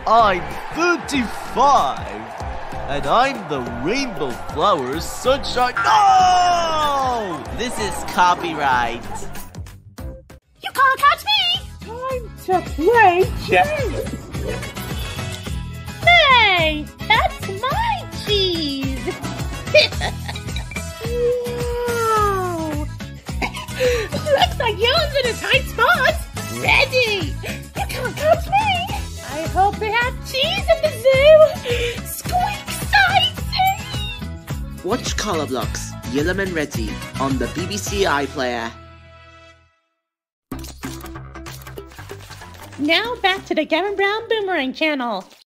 I'm 35, and I'm the Rainbow Flowers Sunshine. No! This is copyright. You can't catch me! Time to play chess! Hey, that's my cheese! Wow! Looks like Yellom's in a tight spot! Reddy! You can't catch me! I hope they have cheese in the zoo! Squeak exciting! Watch Color Blocks, Yellom and Reddy on the BBC iPlayer. Now back to the Gavin Brown Boomerang channel.